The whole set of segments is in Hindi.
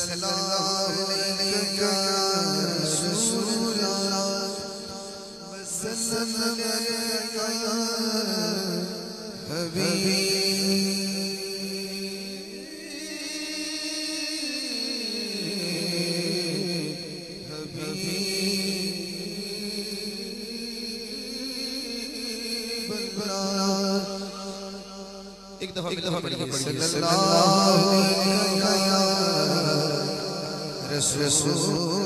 सल्लल्लाहु अलैहि रसूलल्लाह सल्लल्लाहु अलैहि एक दफा पढ़िए सल्लल्लाहु अलैहि रसूल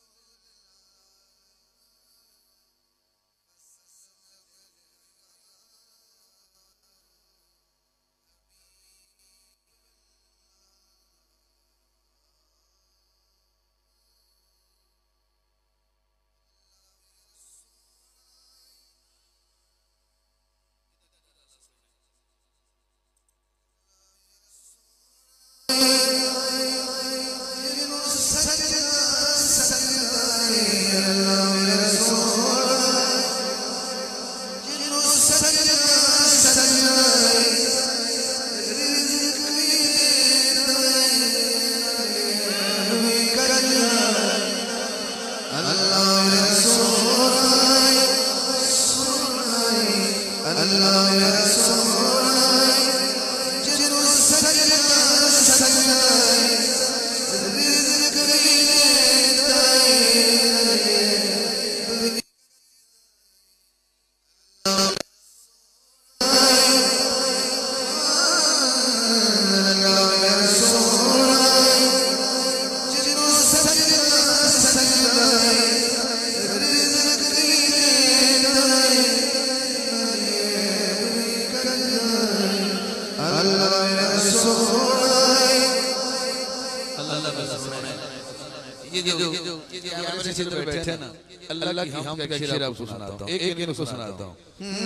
बैठे ना अल्लाह की हम का शेर आपको सुनाता हूँ एक इनको सुनाता हूँ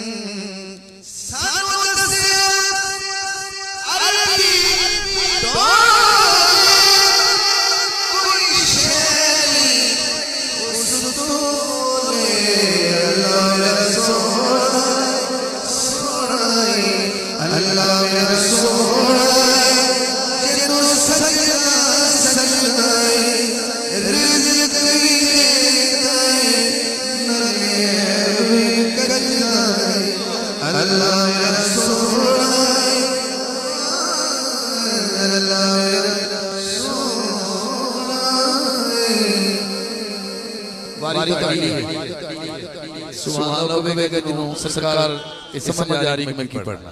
सरकार समझ आ रही में की पढ़ना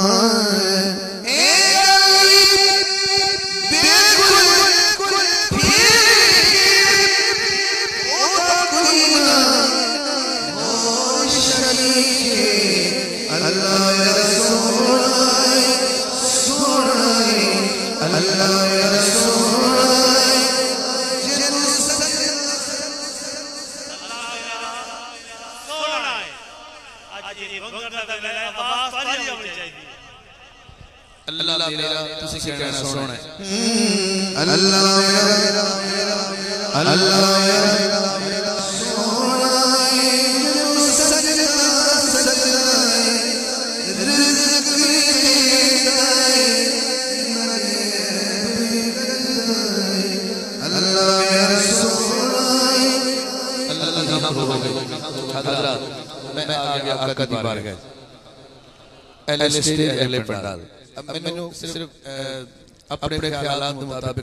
अल्लाह मेरा तुसी कहना सोना है अल्लाह मेरा अल्लाह मेरा सोना है सजना सजना रिज़्क़ अल्लाह मेरा सोना है अल्लाह हो गए हज़रत मैं आ गया आका दी बारगाह एल स्टेज एल पंडाल अब मैंने सिर्फ अपने ख्यालात मुताबिक